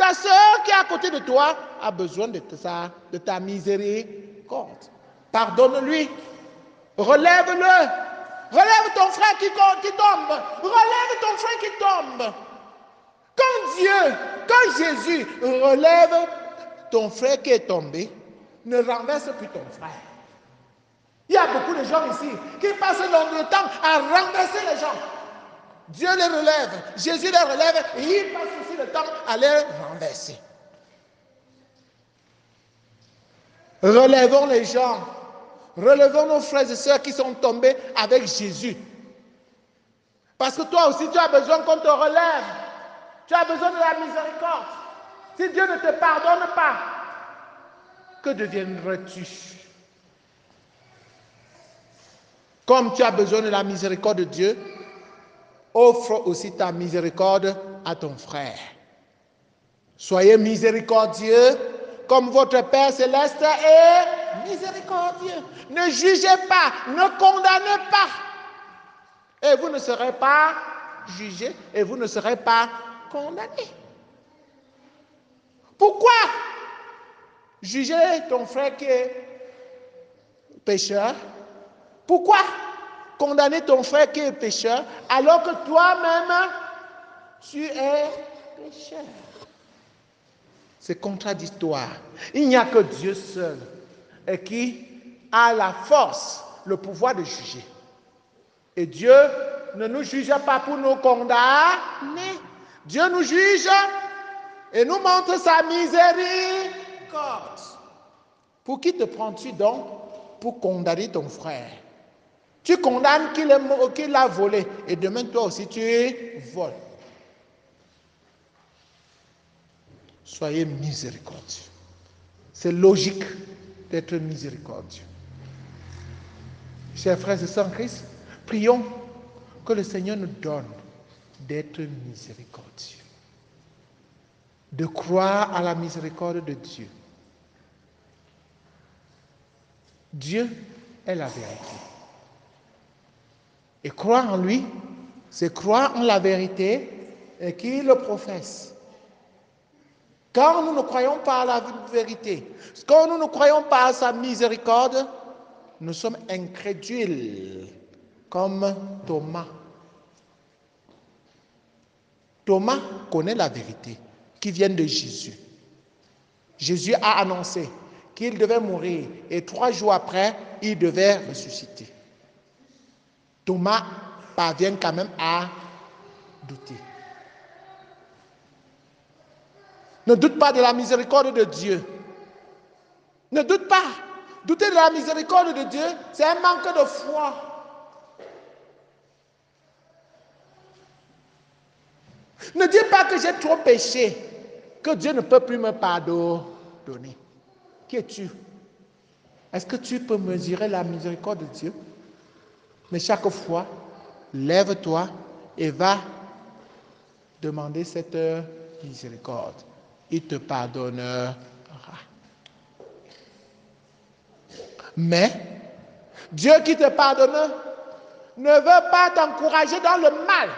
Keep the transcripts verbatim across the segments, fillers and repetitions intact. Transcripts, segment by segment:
ta soeur qui est à côté de toi a besoin de ta, de ta miséricorde. Pardonne-lui. Relève-le. Relève ton frère qui, qui tombe. Relève ton frère qui tombe. Quand Dieu, quand Jésus relève ton frère qui est tombé, ne renverse plus ton frère. Il y a beaucoup de gens ici qui passent le temps à renverser les gens. Dieu les relève, Jésus les relève et il passe aussi le temps à les renverser. Relevons les gens. Relevons nos frères et sœurs qui sont tombés avec Jésus. Parce que toi aussi, tu as besoin qu'on te relève. Tu as besoin de la miséricorde. Si Dieu ne te pardonne pas, que deviendrais-tu? Comme tu as besoin de la miséricorde de Dieu, offre aussi ta miséricorde à ton frère. Soyez miséricordieux comme votre Père céleste est miséricordieux. Ne jugez pas, ne condamnez pas. Et vous ne serez pas jugés et vous ne serez pas condamnés. Pourquoi juger ton frère qui est pécheur? Pourquoi condamner ton frère qui est pécheur alors que toi-même tu es pécheur? C'est contradictoire. Il n'y a que Dieu seul et qui a la force, le pouvoir de juger. Et Dieu ne nous juge pas pour nous condamner. Dieu nous juge et nous montre sa miséricorde. Pour qui te prends-tu donc pour condamner ton frère? Tu condamnes qu'il a volé et demain toi aussi tu voles. Soyez miséricordieux. C'est logique d'être miséricordieux. Chers frères et sœurs en Christ, prions que le Seigneur nous donne d'être miséricordieux, de croire à la miséricorde de Dieu. Dieu est la vérité. Et croire en lui, c'est croire en la vérité et qui le professe. Quand nous ne croyons pas à la vérité, quand nous ne croyons pas à sa miséricorde, nous sommes incrédules, comme Thomas. Thomas connaît la vérité qui vient de Jésus. Jésus a annoncé qu'il devait mourir et trois jours après, il devait ressusciter. Thomas parvient quand même à douter. Ne doute pas de la miséricorde de Dieu. Ne doute pas. Douter de la miséricorde de Dieu, c'est un manque de foi. Ne dis pas que j'ai trop péché, que Dieu ne peut plus me pardonner. Qui es-tu? Est-ce que tu peux mesurer la miséricorde de Dieu? Mais chaque fois, lève-toi et va demander cette miséricorde. Il te pardonnera. Mais Dieu qui te pardonne ne veut pas t'encourager dans le mal.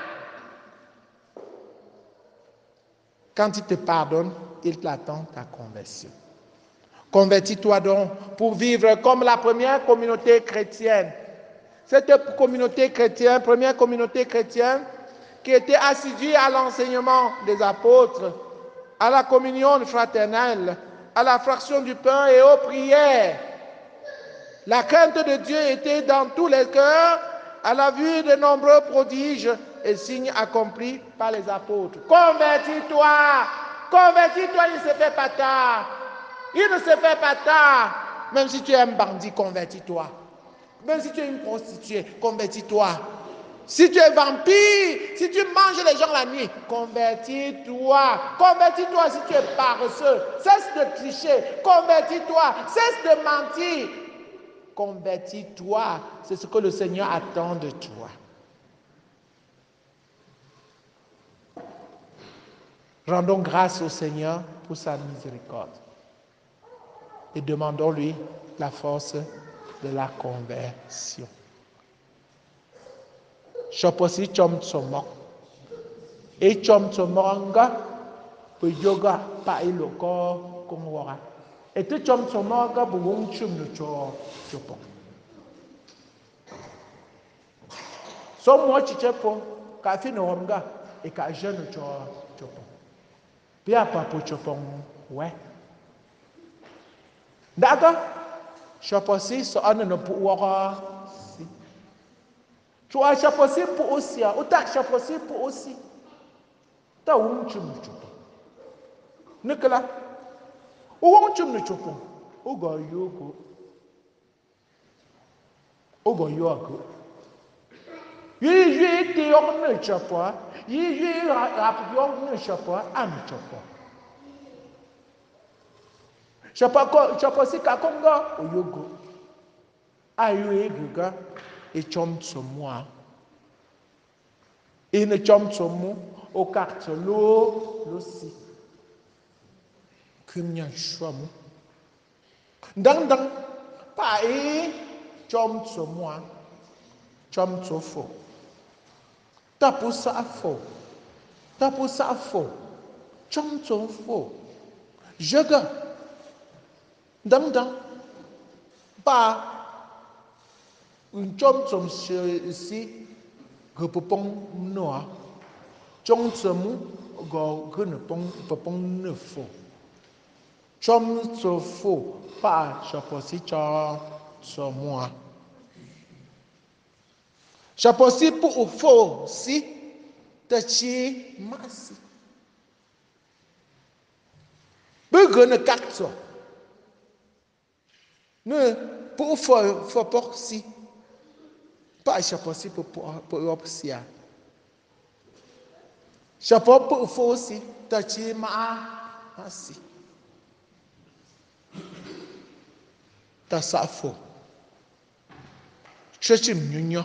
Quand il te pardonne, il t'attend ta conversion. Convertis-toi donc pour vivre comme la première communauté chrétienne. Cette communauté chrétienne, première communauté chrétienne, qui était assidue à l'enseignement des apôtres, à la communion fraternelle, à la fraction du pain et aux prières. La crainte de Dieu était dans tous les cœurs à la vue de nombreux prodiges et signes accomplis par les apôtres. Convertis-toi, convertis-toi, il ne se fait pas tard. Il ne se fait pas tard. Même si tu es un bandit, convertis-toi. Même si tu es une prostituée, convertis-toi. Si tu es vampire, si tu manges les gens la nuit, convertis-toi. Convertis-toi si tu es paresseux. Cesse de tricher. Convertis-toi. Cesse de mentir. Convertis-toi. C'est ce que le Seigneur attend de toi. Rendons grâce au Seigneur pour sa miséricorde. Et demandons-lui la force de la conversion. Choposi chom tsomok. Et chom tsomok Pour yoga, pas il le corps comme wara. Et tu chom somo ka bu wong chum no cho chopo. So mo chichepo ka fi no wamga e ka jeune cho chopo. Pia pa po chopo ouais. D'accord? Chopo si so ane no pu wara si. Tu as chopo si pu aussi, ou ta chopo si pu aussi. Ta wong chum no chopo. Nicolas, où on chum le chopo? Où go yoko? Où go yoko? Yi yi te yok ne chopo, yi yi rap yok ne chopo, am chopo. Chopo ko chopo si ka kongo o yogo. Ayo e guga e chom somoa. E ne chom somo o carte lo lo si. Kumnya shwamu. Dang dang pa e chom somoa. Chom sofo. Tapu sa fo. Tapu sa fo. Chom sofo. Jaga. Dang dang. Pa. Un chom som si. Gepopong noa. Chom somu. Go gunepong popong ne fo. Chom sofo. Pa chaposi cha somoa. Chaposi pour fo si tachi masi. Begone kakso. Ne pour fo fo por si. Pas chaposi pour pour opsia. Chapo pour fo si tachi ma masi. Ta sa fo. Chechim nyunyo.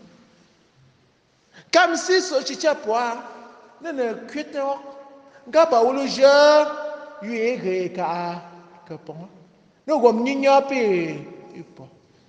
Comme si ce chicha poa ne ne cuite o gaba ulu je yue ge ka ka pon no gom nyinya pe ipo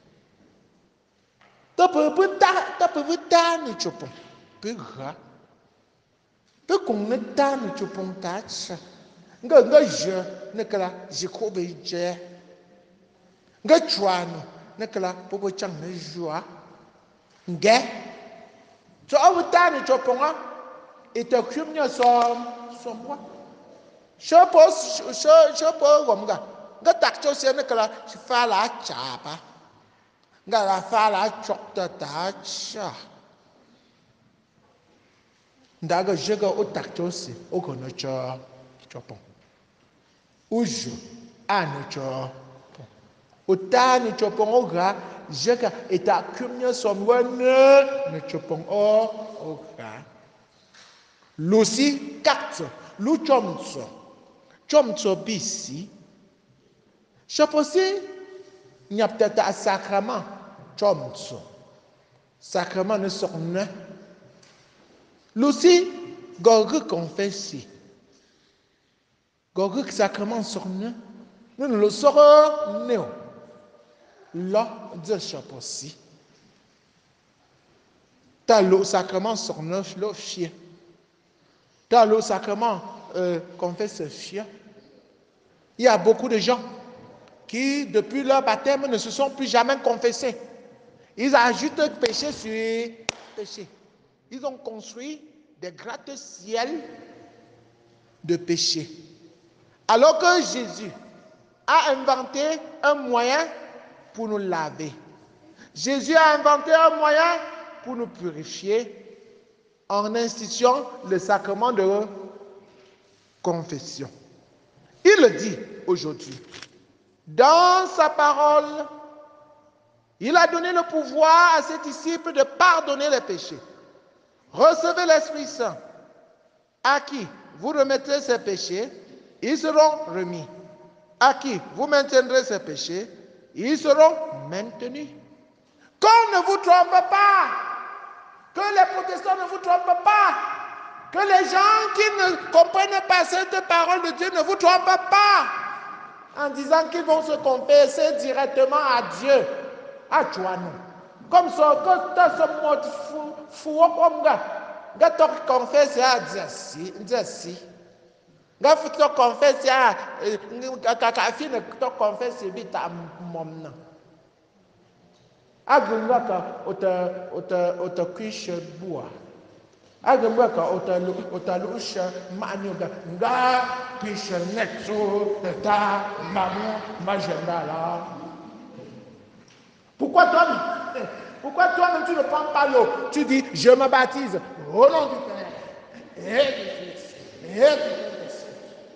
ta pe pe ta ta pe pe ta ni chopon pe ga pe kong ne ta ni chopon ta cha nga nga je ne kala je ko be je nga chwano ne kala popo chang ne jua nge so awu tani choponga ita kumnya som somwa shopo sho shopo gomga ga takcho se ne kala fala chapa ga la fala chokta ta cha ndaga jega o takcho se o kono cho chopon uju ane cho o tani chopon o ga jega ita kumnya somwa ne ne chopon o o ga lusi quatre lu chomso chomso bisi chaposi n'y a peut-être un sacrement chomso sacrement ne sorne lusi gorgu confessi gorgu sacrement sorne nous ne le saurons néo là de chaposi t'as le sacrement sorne le chien dans le sacrement euh, confesse fier, il y a beaucoup de gens qui, depuis leur baptême, ne se sont plus jamais confessés. Ils ajoutent péché sur péché. Ils ont construit des gratte-ciels de péché. Alors que Jésus a inventé un moyen pour nous laver. Jésus a inventé un moyen pour nous purifier en instituant le sacrement de confession. Il le dit aujourd'hui. Dans sa parole, il a donné le pouvoir à ses disciples de pardonner les péchés. Recevez l'Esprit Saint. À qui vous remettrez ces péchés, ils seront remis. À qui vous maintiendrez ces péchés, ils seront maintenus. Qu'on ne vous trompe pas. Que les protestants ne vous trompent pas. Que les gens qui ne comprennent pas cette parole de Dieu ne vous trompent pas. En disant qu'ils vont se confesser directement à Dieu. À toi, non. Comme ça, que tu as ce mot fou, fou, comme ça. Tu te confesses à Dieu. Nga fu to confesse ya ka ka fi ne to confesse bi ta mom na. Agunga ka ota ota ota kwisha bua. Agunga ka ota lu ota lusha manuga nga kwisha netso ta mamu majendala. Pourquoi toi Pourquoi toi-même tu ne prends pas l'eau? Tu dis je me baptise au nom du Père et du Fils et du Saint-Esprit.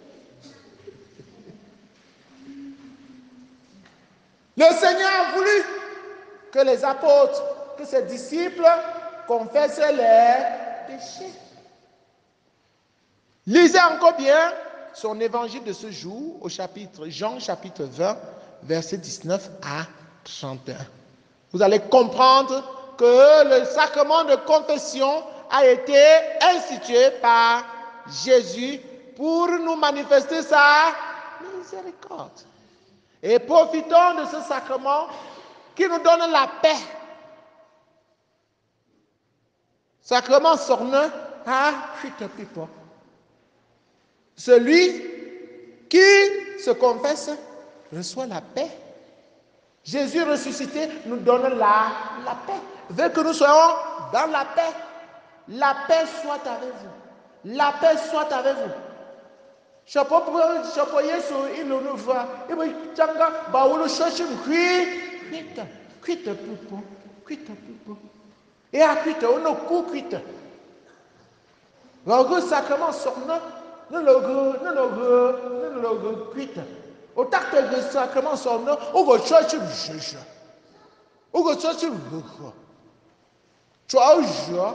Le Seigneur a voulu que les apôtres, que ses disciples confessent leurs péchés. Lisez encore bien son évangile de ce jour au chapitre Jean chapitre vingt, verset dix-neuf à trente et un. Vous allez comprendre que le sacrement de confession a été institué par Jésus pour nous manifester sa miséricorde. Et profitons de ce sacrement qui nous donne la paix. Sacrement sorneux, ah, pipo. Celui qui se confesse reçoit la paix. Jésus ressuscité nous donne la, la paix. Veut que nous soyons dans la paix. La paix soit avec vous. La paix soit avec vous. Chapeau pour chapeau Yesu il nous voit. Et puis tchanga baulu cherche qui quitte quitte pipo quitte pipo. Et à quitte on ne coup quitte. Le sacrement sorneux nous le nous le nous le quitte. Au tact de sacrement sorneux on va chercher le juge. On va chercher le juge. Tu as un jour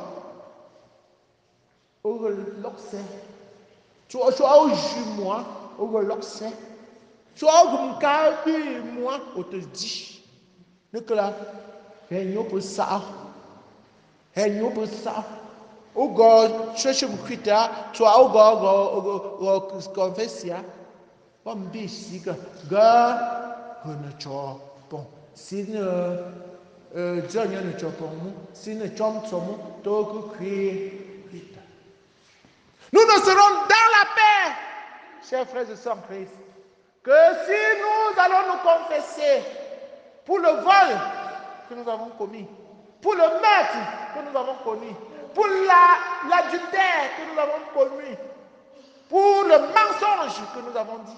on va l'oxy. Tu as un jour moi on va l'oxy. Tu as un cabi moi on te dit. Nicolas, il pour ça. Il pour ça. O God, cherche mon critère, tu as au God, confessia. Bon, bici, gars, on ne chope pas. Si ne, euh, Dieu ne chope pas, si ne chope pas, donc, critère. Nous ne serons dans la paix, chers frères et sœurs en Christ, que si nous allons nous confesser pour le vol que nous avons commis, pour le meurtre que nous avons commis, pour la, l'adultère que nous avons commis, pour le mensonge que nous avons dit,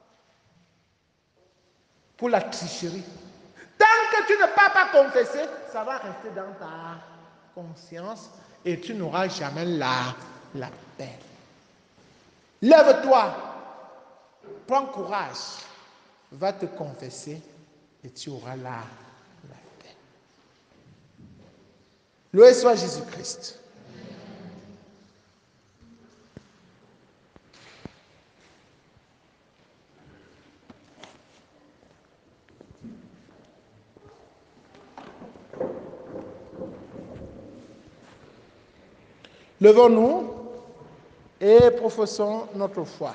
pour la tricherie. Tant que tu ne peux pas confesser, ça va rester dans ta conscience et tu n'auras jamais la, la paix. Lève-toi, prends courage, va te confesser et tu auras la, la paix. Loué soit Jésus-Christ. Levons-nous et professons notre foi.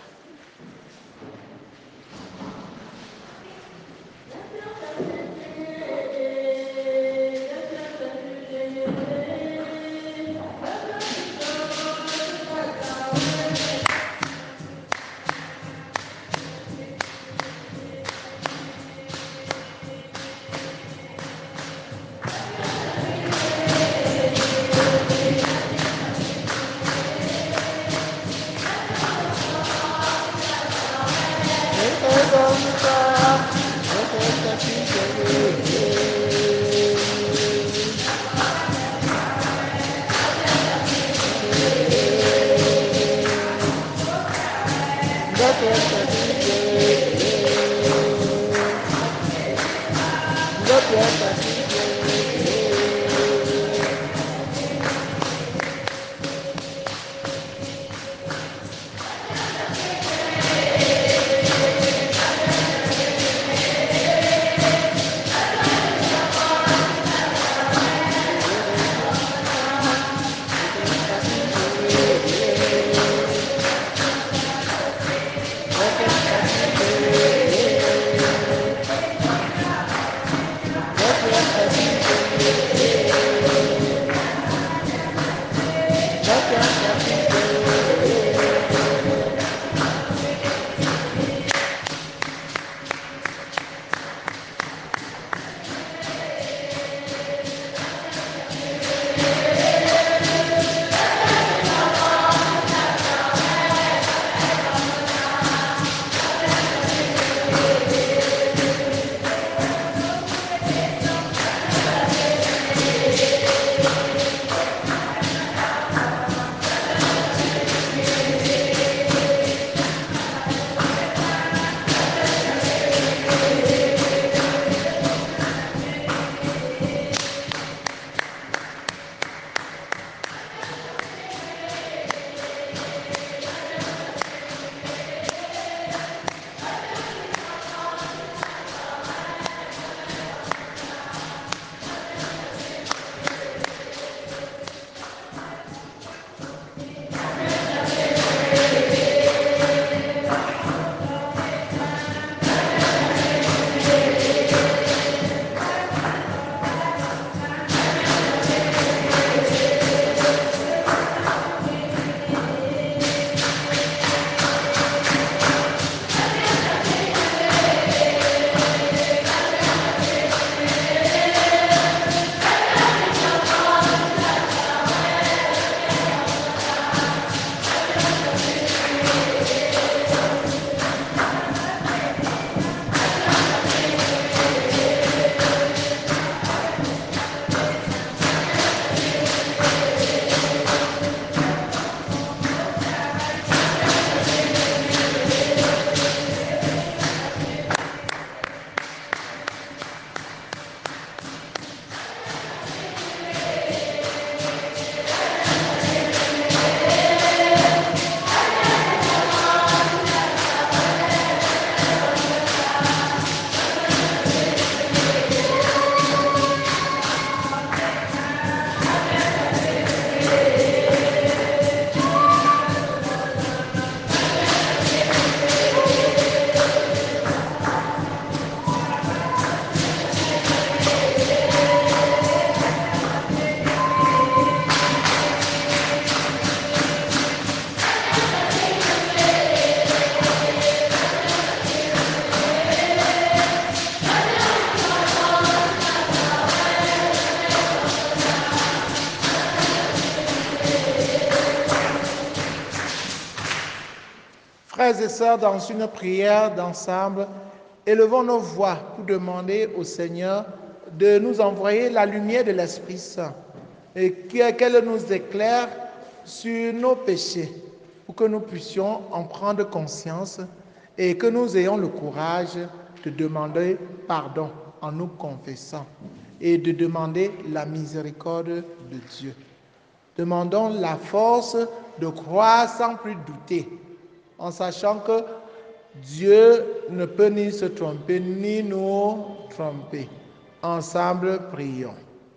frères et sœurs, dans une prière d'ensemble, élevons nos voix pour demander au Seigneur de nous envoyer la lumière de l'Esprit Saint et qu'elle nous éclaire sur nos péchés pour que nous puissions en prendre conscience et que nous ayons le courage de demander pardon en nous confessant et de demander la miséricorde de Dieu. Demandons la force de croire sans plus douter, en sachant que Dieu ne peut ni se tromper, ni nous tromper. Ensemble, prions.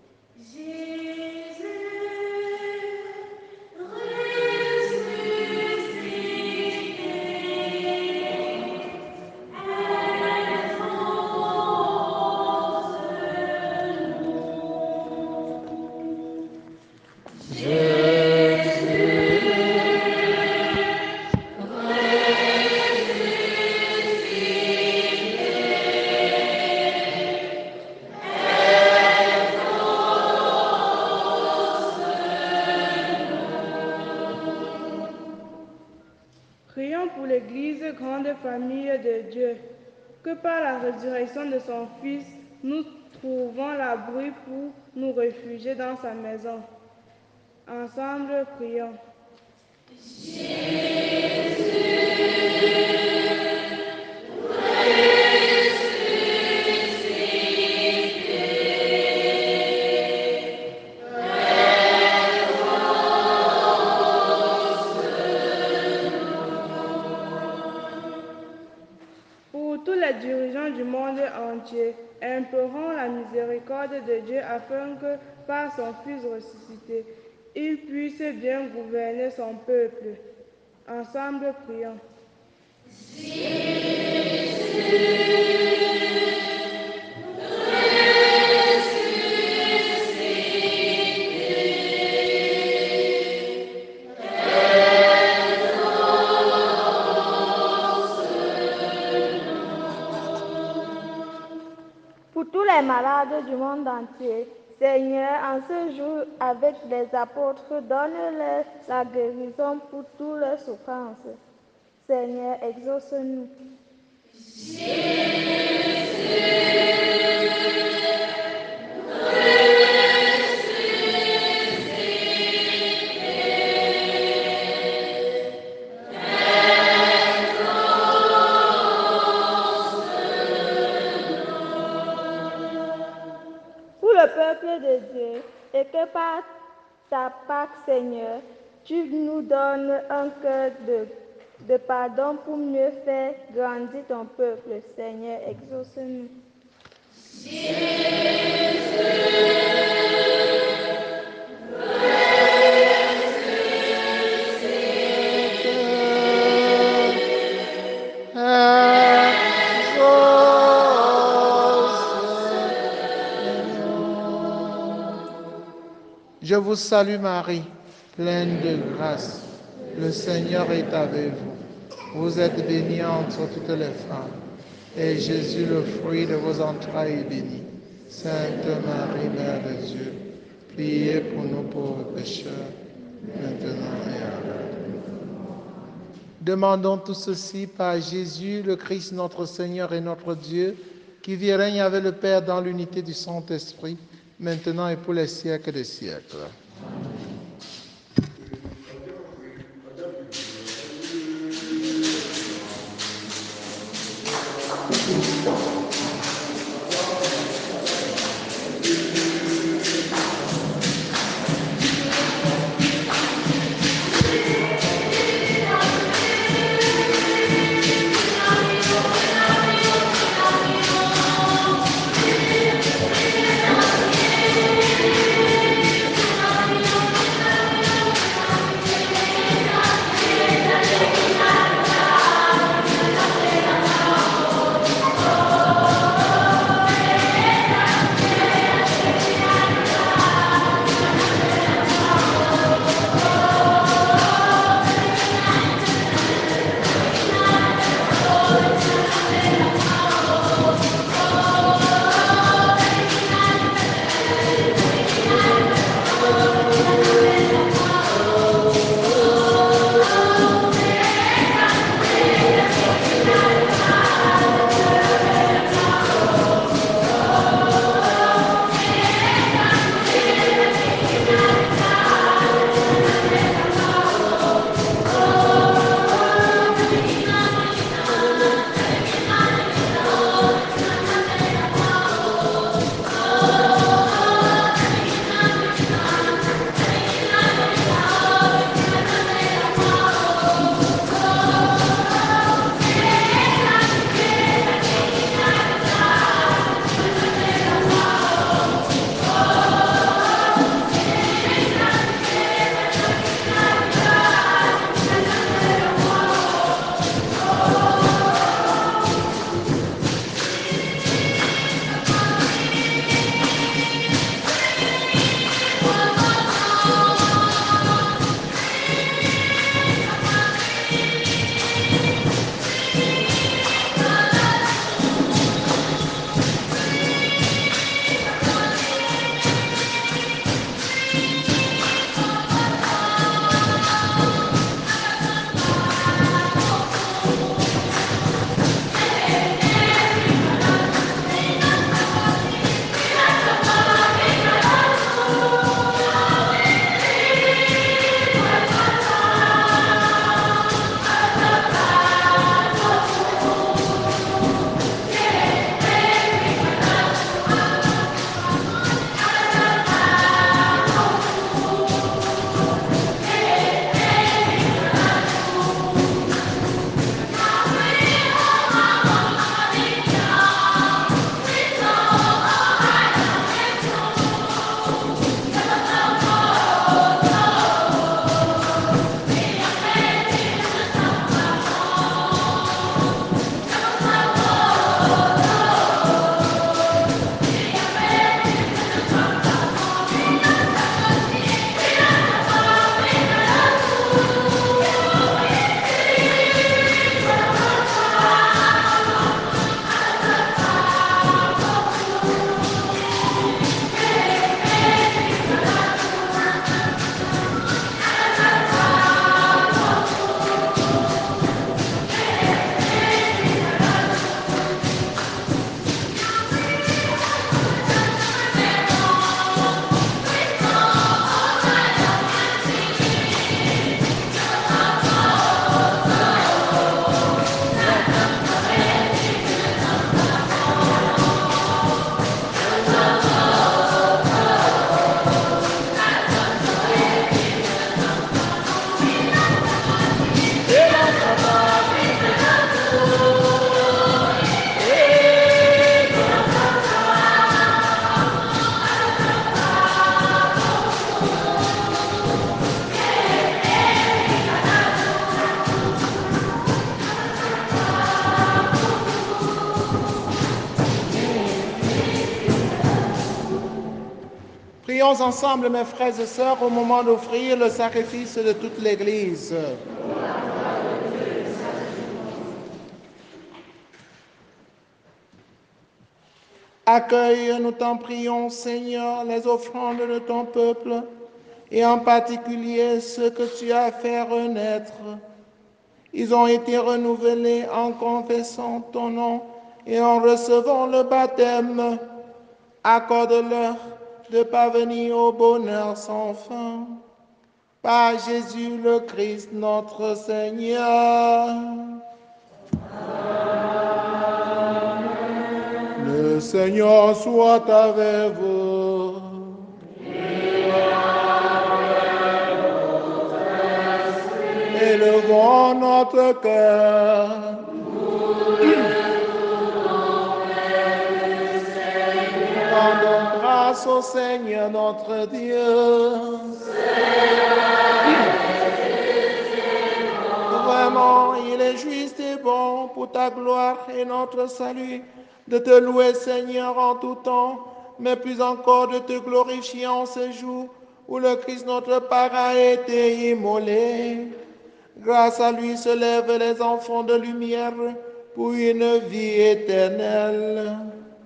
Prions pour l'Église, grande famille de Dieu, que par la résurrection de son Fils, nous trouvons l'abri pour nous réfugier dans sa maison. Ensemble, prions. Pour tous les dirigeants du monde entier, implorons la miséricorde de Dieu afin que, par son Fils ressuscité, il puisse bien gouverner son peuple. Ensemble, prions. Pour tous les malades du monde entier, Seigneur, en ce jour avec les apôtres, donne-leur la guérison pour toutes leurs souffrances. Seigneur, exauce-nous. Pour le peuple de Dieu, et que par ta Pâque, Seigneur, tu nous donnes un cœur de, de pardon pour mieux faire grandir ton peuple. Seigneur, exauce-nous. Je vous salue Marie, pleine de grâce. Le Seigneur est avec vous. Vous êtes bénie entre toutes les femmes. Et Jésus, le fruit de vos entrailles, est béni. Sainte Marie, Mère de Dieu, priez pour nous pauvres pécheurs, maintenant et à l'heure de notre mort. Demandons tout ceci par Jésus, le Christ, notre Seigneur et notre Dieu, qui vit et règne avec le Père dans l'unité du Saint-Esprit, maintenant et pour les siècles des siècles. Prions ensemble, mes frères et sœurs, au moment d'offrir le sacrifice de toute l'Église. Accueille, nous t'en prions, Seigneur, les offrandes de ton peuple, et en particulier ceux que tu as fait renaître. Ils ont été renouvelés en confessant ton nom et en recevant le baptême. Accorde-leur de parvenir au bonheur sans fin. Par Jésus le Christ, notre Seigneur. Le Seigneur soit avec vous. Élevons notre cœur. Rendons grâce au Seigneur notre Dieu. Vraiment, il est juste et bon pour ta gloire et notre salut de te louer, Seigneur, en tout temps, mais plus encore de te glorifier en ce jour où le Christ notre Père a été immolé. Grâce à lui se lèvent les enfants de lumière pour une vie éternelle.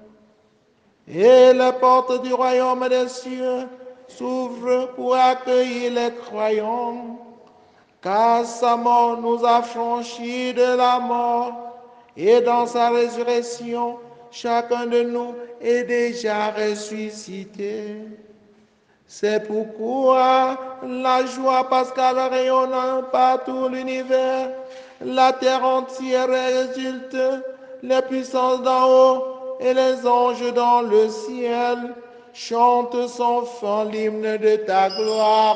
Et la porte du royaume des cieux s'ouvre pour accueillir les croyants. Car sa mort nous a franchis de la mort, et dans sa résurrection, chacun de nous est déjà ressuscité. C'est pourquoi la joie pascale rayonne par tout l'univers, la terre entière résulte, les puissances d'en haut et les anges dans le ciel chantent sans fin l'hymne de ta gloire.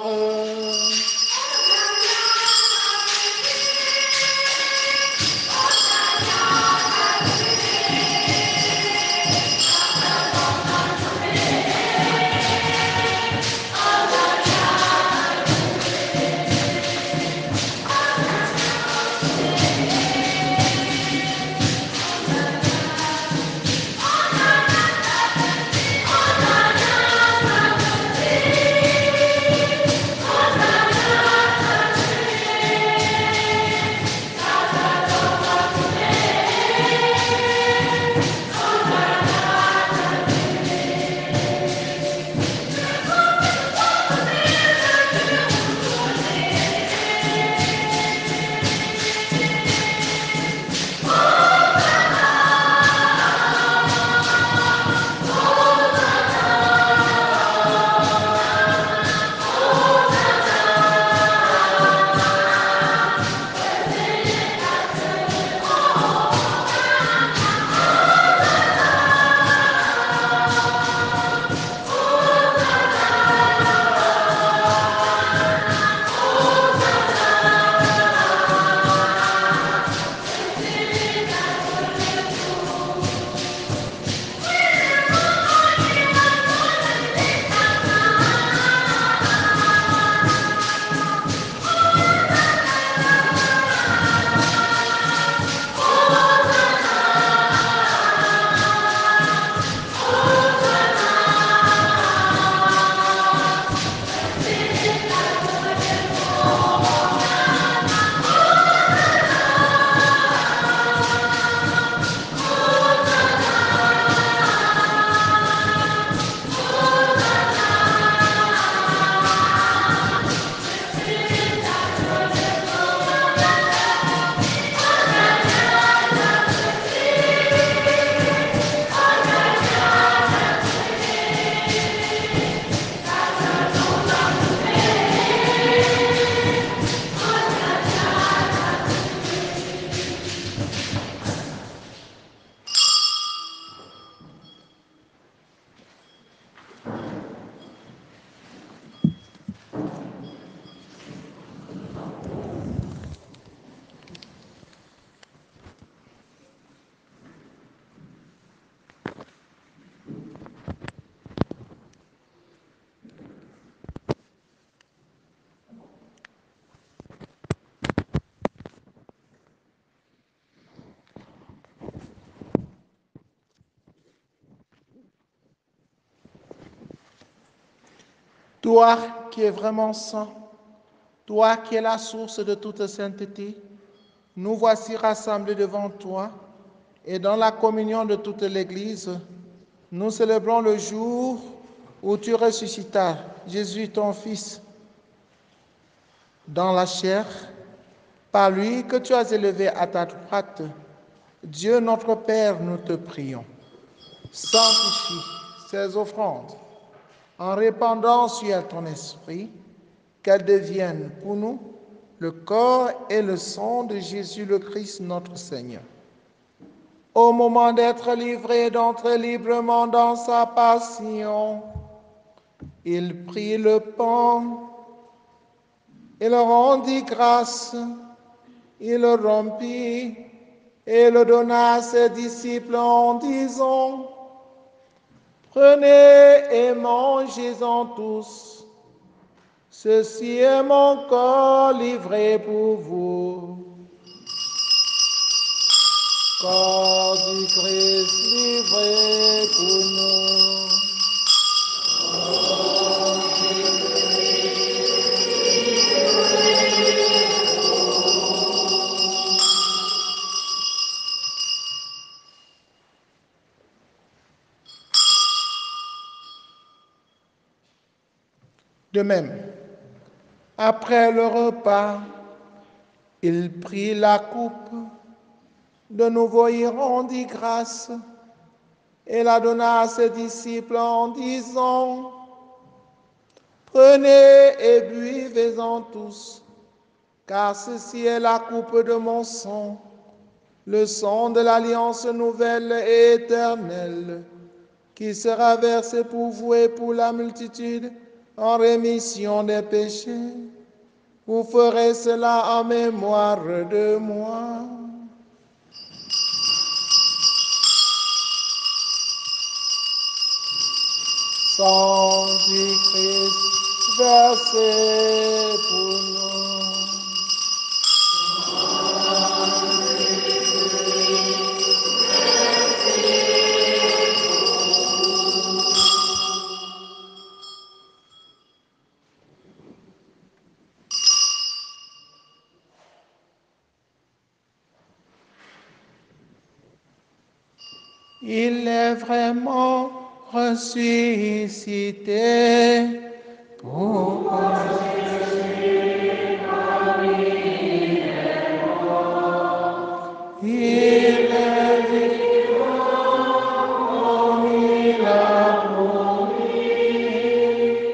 Toi qui es vraiment saint, toi qui es la source de toute sainteté, nous voici rassemblés devant toi et dans la communion de toute l'Église, nous célébrons le jour où tu ressuscitas Jésus, ton Fils, dans la chair, par lui que tu as élevé à ta droite. Dieu notre Père, nous te prions. Sanctifie ces offrandes en répandant sur elles ton esprit, qu'elles deviennent pour nous le corps et le sang de Jésus le Christ notre Seigneur. Au moment d'être livré, d'entrer librement dans sa passion, il prit le pain, il rendit grâce, il le rompit et le donna à ses disciples en disant: Prenez et mangez-en tous. Ceci est mon corps livré pour vous. Corps du Christ livré pour nous. De même, après le repas, il prit la coupe, de nouveau il rendit grâce et la donna à ses disciples en disant: Prenez et buvez-en tous, car ceci est la coupe de mon sang, le sang de l'alliance nouvelle et éternelle, qui sera versé pour vous et pour la multitude en rémission des péchés. Vous ferez cela en mémoire de moi. Sang du Christ versé pour nous. Il est vraiment ressuscité. Pourquoi Jésus parmi les morts, il est vivant comme il a promis.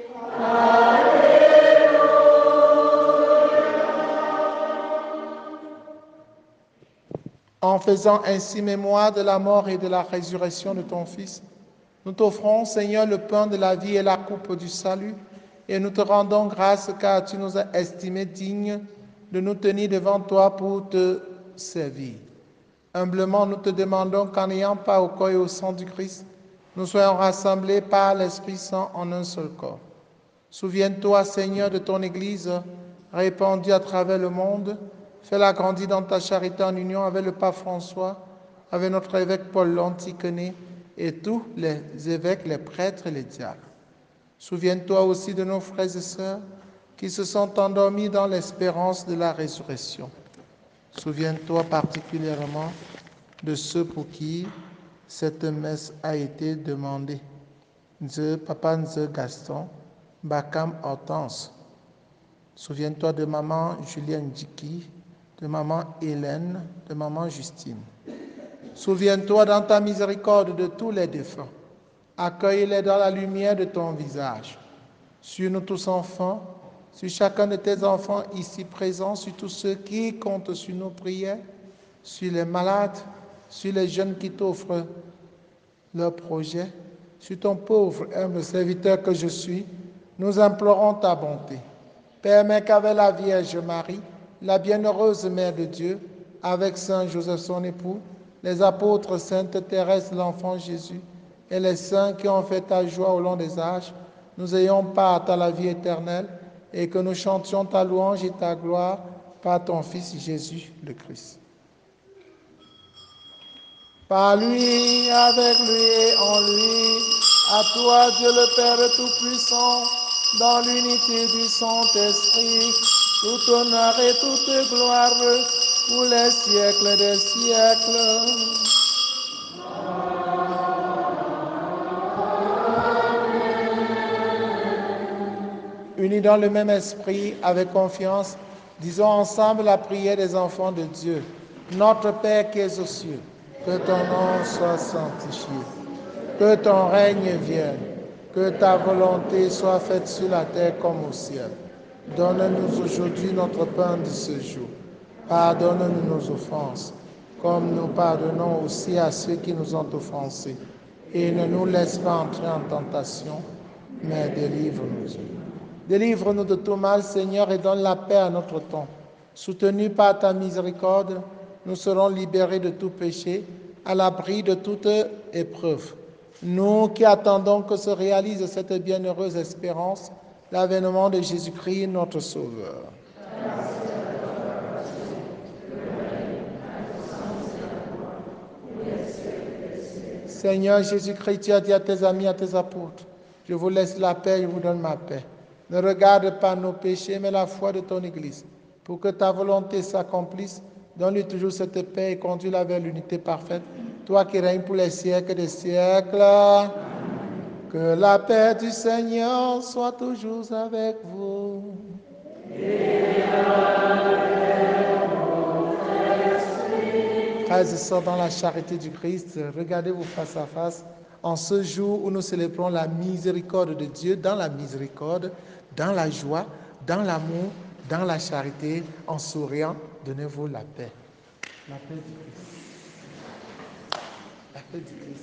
En faisant ainsi mémoire de la mort et de la résurrection de ton Fils, nous t'offrons, Seigneur, le pain de la vie et la coupe du salut, et nous te rendons grâce car tu nous as estimés dignes de nous tenir devant toi pour te servir. Humblement, nous te demandons qu'en n'ayant pas au corps et au sang du Christ, nous soyons rassemblés par l'Esprit Saint en un seul corps. Souviens-toi, Seigneur, de ton Église répandue à travers le monde. Fais-la grandir dans ta charité en union avec le pape François, avec notre évêque Paul l'Antiquené et tous les évêques, les prêtres et les diacres. Souviens-toi aussi de nos frères et sœurs qui se sont endormis dans l'espérance de la résurrection. Souviens-toi particulièrement de ceux pour qui cette messe a été demandée. Nze, Papa Nze Gaston, Bakam Hortense. Souviens-toi de maman Julienne Djiki, de maman Hélène, de maman Justine. Souviens-toi dans ta miséricorde de tous les défunts. Accueille-les dans la lumière de ton visage. Sur nous tous enfants, sur chacun de tes enfants ici présents, sur tous ceux qui comptent sur nos prières, sur les malades, sur les jeunes qui t'offrent leurs projets, sur ton pauvre, humble serviteur que je suis, nous implorons ta bonté. Permets qu'avec la Vierge Marie, la bienheureuse Mère de Dieu, avec Saint Joseph son époux, les apôtres Sainte Thérèse, l'enfant Jésus, et les saints qui ont fait ta joie au long des âges, nous ayons part à la vie éternelle et que nous chantions ta louange et ta gloire par ton Fils Jésus le Christ. Par lui, avec lui et en lui, à toi Dieu le Père Tout-Puissant, dans l'unité du Saint-Esprit, tout honneur et toute gloire pour les siècles des siècles. Unis dans le même esprit, avec confiance, disons ensemble la prière des enfants de Dieu. Notre Père qui es aux cieux, que ton nom soit sanctifié, que ton règne vienne, que ta volonté soit faite sur la terre comme au ciel. Donne-nous aujourd'hui notre pain de ce jour. Pardonne-nous nos offenses, comme nous pardonnons aussi à ceux qui nous ont offensés. Et ne nous laisse pas entrer en tentation, mais délivre-nous. Délivre-nous de tout mal, Seigneur, et donne la paix à notre temps. Soutenus par ta miséricorde, nous serons libérés de tout péché, à l'abri de toute épreuve. Nous qui attendons que se réalise cette bienheureuse espérance, l'avènement de Jésus-Christ, notre Sauveur. Seigneur Jésus-Christ, tu as dit à tes amis, à tes apôtres, je vous laisse la paix, je vous donne ma paix. Ne regarde pas nos péchés, mais la foi de ton Église. Pour que ta volonté s'accomplisse, donne-lui toujours cette paix et conduis-la vers l'unité parfaite. Toi qui règnes pour les siècles des siècles, que la paix du Seigneur soit toujours avec vous. Frères et sœurs, dans la charité du Christ, regardez-vous face à face en ce jour où nous célébrons la miséricorde de Dieu, dans la miséricorde, dans la joie, dans l'amour, dans la charité, en souriant, donnez-vous la paix. La paix du Christ. La paix du Christ.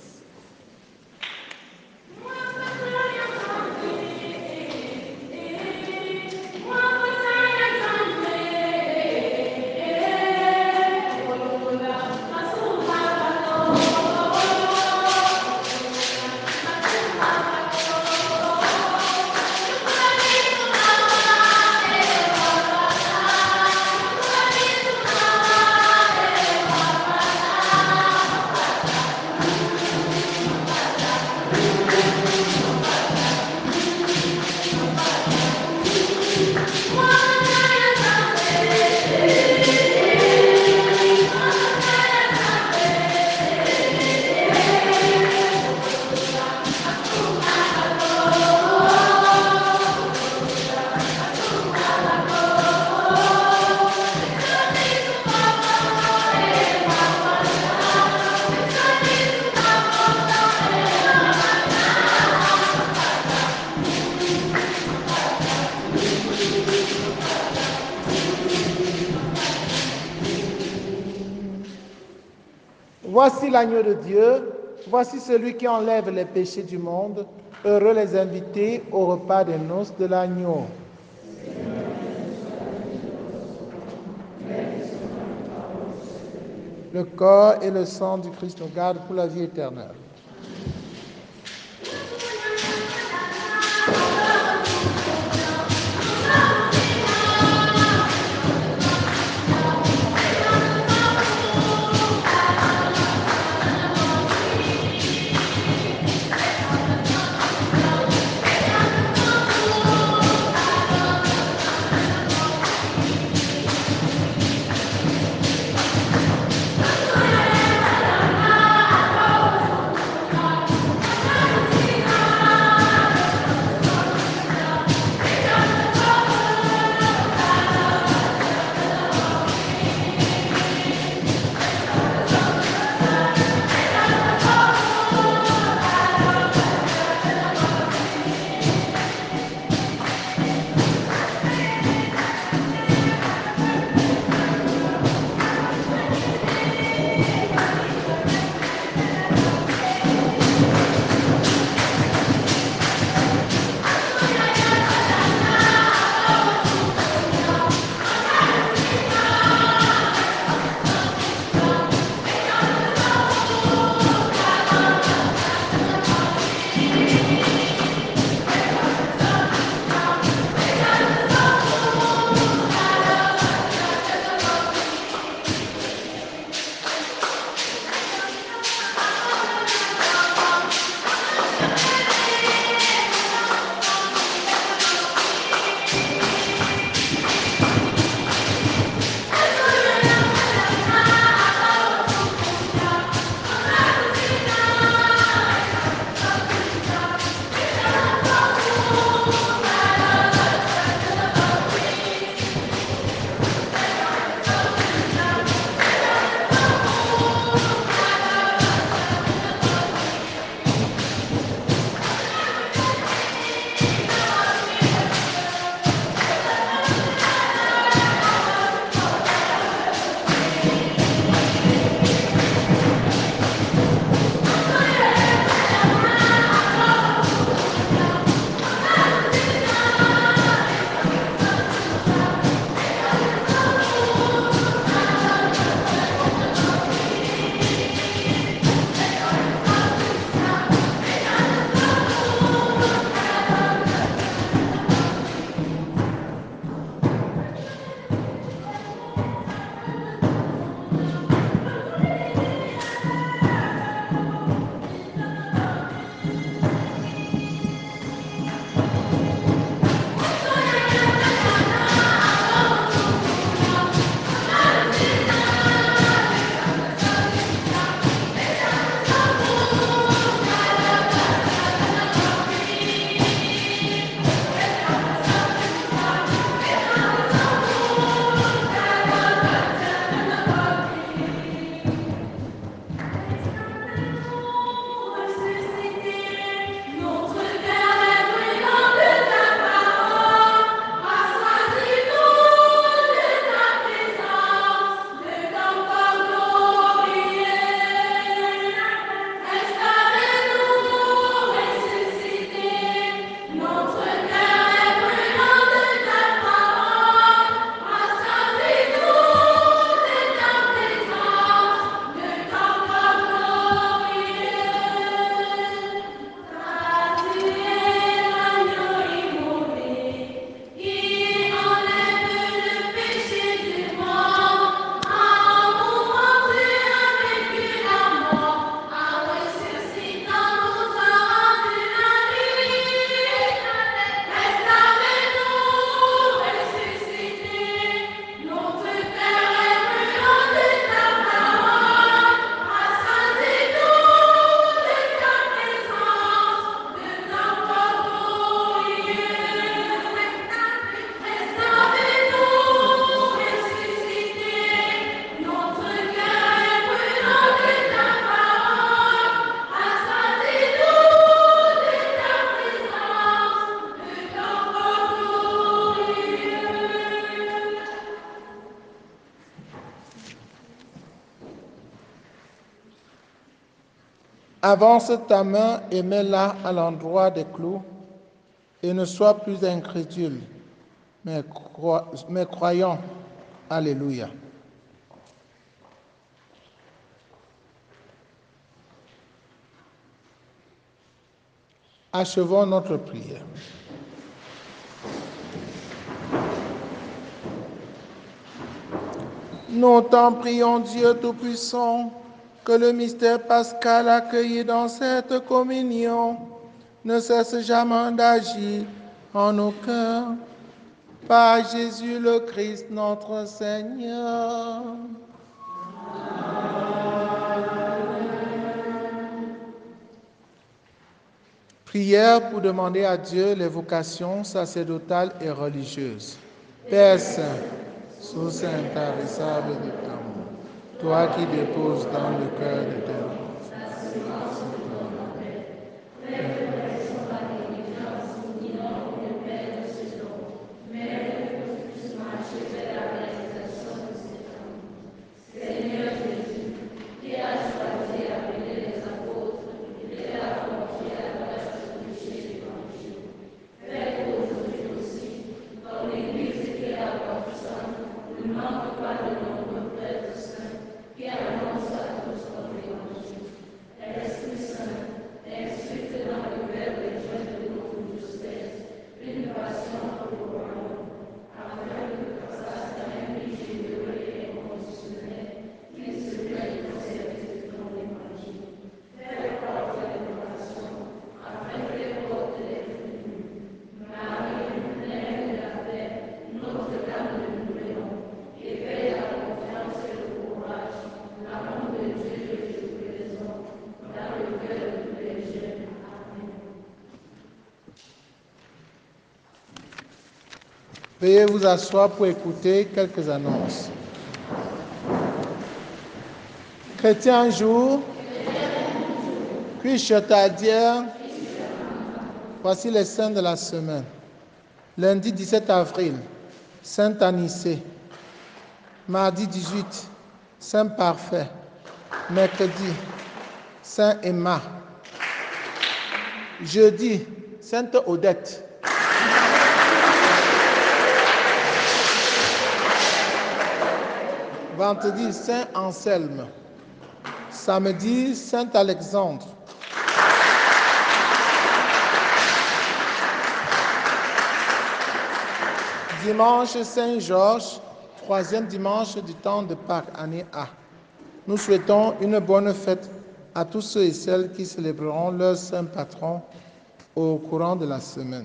Voici l'agneau de Dieu, voici celui qui enlève les péchés du monde. Heureux les invités au repas des noces de l'agneau. Le corps et le sang du Christ nous gardent pour la vie éternelle. Avance ta main et mets-la à l'endroit des clous, et ne sois plus incrédule, mais, cro- mais croyant. Alléluia. Achevons notre prière. Nous t'en prions, Dieu Tout-Puissant, que le mystère pascal accueilli dans cette communion ne cesse jamais d'agir en nos cœurs. Par Jésus le Christ, notre Seigneur. Prière pour demander à Dieu les vocations sacerdotales et religieuses. Père Saint, source intarissable de ton amour, toi qui déposes dans le cœur de tes Veuillez vous asseoir pour écouter quelques annonces. Chrétien un jour, puis-je te dire, voici les saints de la semaine. Lundi dix-sept avril, Saint Anicée. Mardi dix-huit, Saint Parfait. Mercredi, Saint Emma. Jeudi, Sainte Odette. Vendredi, Saint Anselme. Samedi, Saint Alexandre. Dimanche, Saint Georges, troisième dimanche du temps de Pâques, année A. Nous souhaitons une bonne fête à tous ceux et celles qui célébreront leur saint patron au courant de la semaine.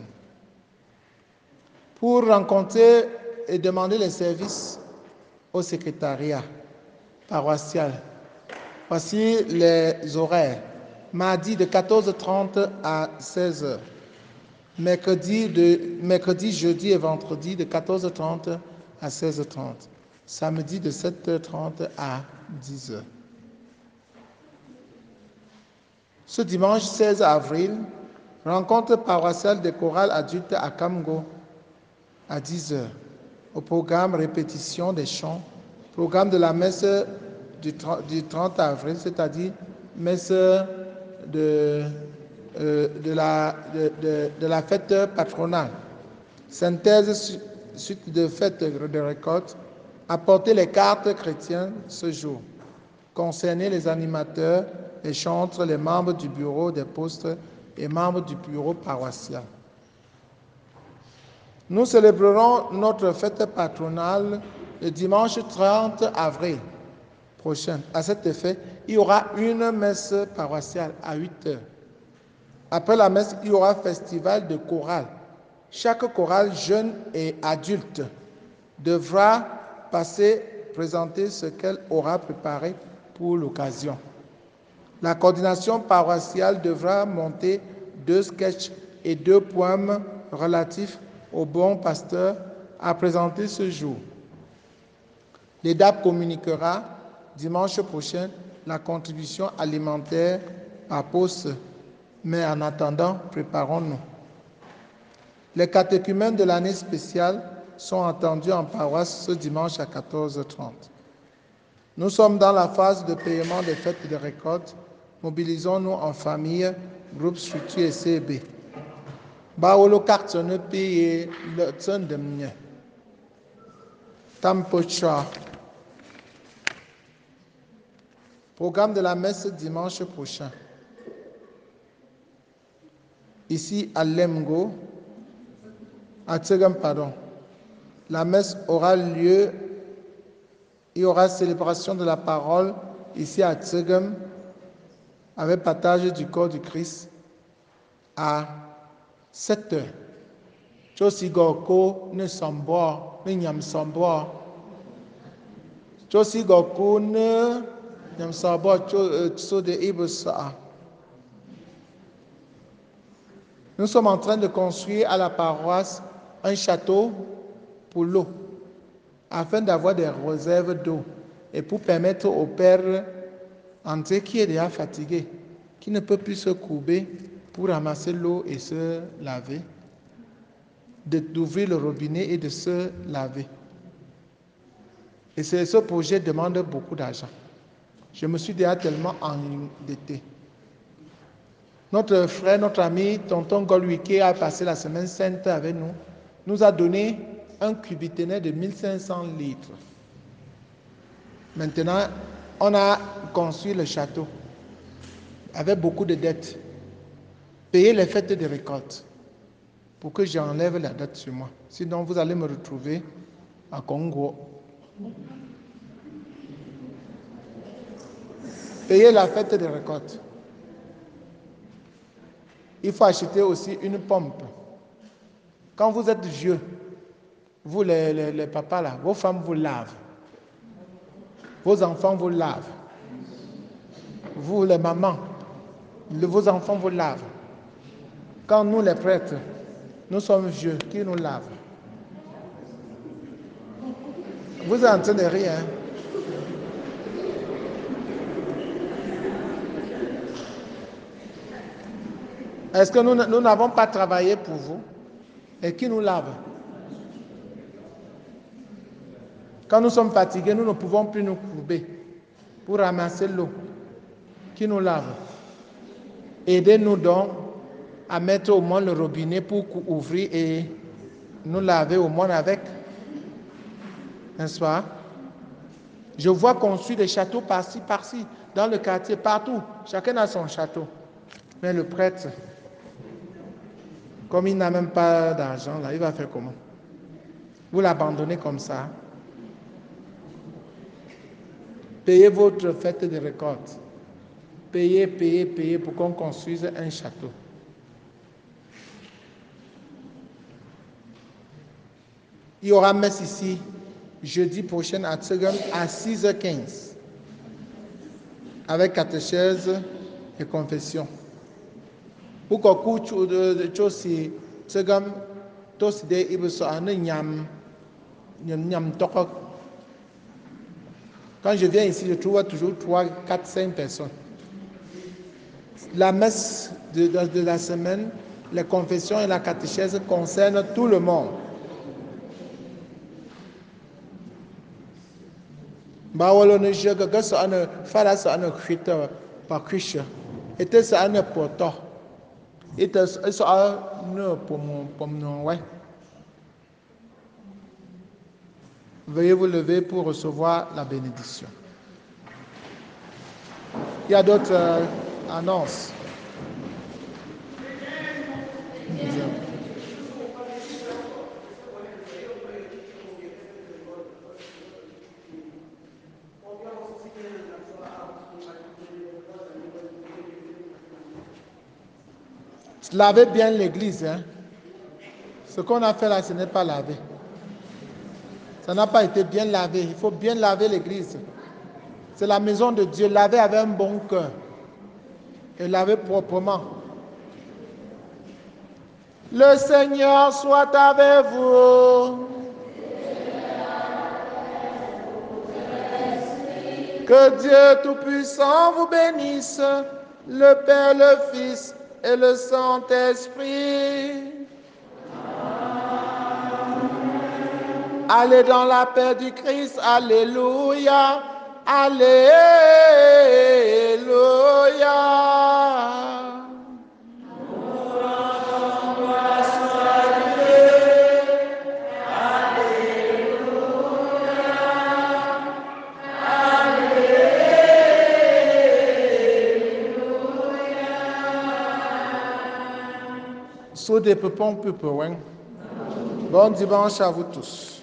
Pour rencontrer et demander les services au secrétariat paroissial, voici les horaires. Mardi de quatorze heures trente à seize heures. Mercredi, de, mercredi, jeudi et vendredi de quatorze heures trente à seize heures trente. Samedi de sept heures trente à dix heures. Ce dimanche seize avril, rencontre paroissiale des chorales adultes à Kamgo à dix heures. Au programme répétition des chants, programme de la messe du trente avril, c'est-à-dire messe de, euh, de, la, de, de, de la fête patronale. Synthèse suite de fête de récolte, apporter les cartes chrétiennes ce jour. Concerner les animateurs, les chantres, les membres du bureau des postes et membres du bureau paroissial. Nous célébrerons notre fête patronale le dimanche trente avril prochain. À cet effet, il y aura une messe paroissiale à huit heures. Après la messe, il y aura festival de chorale. Chaque chorale, jeune et adulte, devra passer présenter ce qu'elle aura préparé pour l'occasion. La coordination paroissiale devra monter deux sketchs et deux poèmes relatifs au bon pasteur à présenter ce jour. L'E D A P communiquera dimanche prochain la contribution alimentaire par poste, mais en attendant, préparons-nous. Les catéchumènes de l'année spéciale sont attendus en paroisse ce dimanche à quatorze heures trente. Nous sommes dans la phase de paiement des fêtes de récolte Mobilisons-nous en famille, groupe structure et C B. Bawolo carte ne paye le temps de mieux. Tampocha. Programme de la messe dimanche prochain. Ici à Lemgo, à Tsegam, pardon. La messe aura lieu, il y aura célébration de la parole ici à Tsegam, avec partage du corps du Christ à sept heures. Chosi goko ne sambo, ne nyam sambo. Chosi goko ne nyam sambo, cho de ibusa. Nous sommes en train de construire à la paroisse un château pour l'eau, afin d'avoir des réserves d'eau et pour permettre au père André qui est déjà fatigué, qui ne peut plus se courber pour ramasser l'eau et se laver, d'ouvrir le robinet et de se laver. Et ce projet demande beaucoup d'argent. Je me suis déjà tellement endetté. Notre frère, notre ami, tonton Golwike, a passé la semaine sainte avec nous, nous a donné un cubiténaire de mille cinq cents litres. Maintenant, on a construit le château avec beaucoup de dettes. Payer les fêtes de récolte pour que j'enlève la dette sur moi. Sinon, vous allez me retrouver à Congo. Payer la fête de récolte. Il faut acheter aussi une pompe. Quand vous êtes vieux, vous les, les, les papas là, vos femmes vous lavent. Vos enfants vous lavent. Vous les mamans, le, vos enfants vous lavent. Quand nous les prêtres, nous sommes vieux, qui nous lave? Vous êtes en train de rire, hein? Est-ce que nous, nous n'avons pas travaillé pour vous? Et qui nous lave? Quand nous sommes fatigués, nous ne pouvons plus nous courber pour ramasser l'eau. Qui nous lave? Aidez-nous donc à mettre au moins le robinet pour ouvrir et nous laver au moins avec. N'est-ce pas? Je vois construire des châteaux par-ci, par-ci, dans le quartier, partout. Chacun a son château. Mais le prêtre, comme il n'a même pas d'argent, là, il va faire comment? Vous l'abandonnez comme ça. Payez votre fête de récolte. Payez, payez, payez pour qu'on construise un château. Il y aura messe ici, jeudi prochain à Tsegam à six heures quinze, avec catéchèse et confession. Pour qu'on de chose Tsegam, tous des ibuso en nyam nyam toko. Quand je viens ici, je trouve toujours trois, quatre, cinq personnes. La messe de, de, de la semaine, les confessions et la catéchèse concernent tout le monde. Bawolo ne jega gaso ane fara so ane khita pa krisha. Ete sa ane poto. Ete so ane pom pom non ouais. Veuillez vous lever pour recevoir la bénédiction. Il y a d'autres euh, annonces. Lavez bien l'église. Hein. Ce qu'on a fait là, ce n'est pas lavé. Ça n'a pas été bien lavé. Il faut bien laver l'église. C'est la maison de Dieu. Laver avec un bon cœur. Et laver proprement. Le Seigneur soit avec vous. Que Dieu Tout-Puissant vous bénisse, le Père, le Fils et le Saint-Esprit. Allez dans la paix du Christ. Alléluia. Alléluia. Sous des pepons pepons. Bon dimanche à vous tous.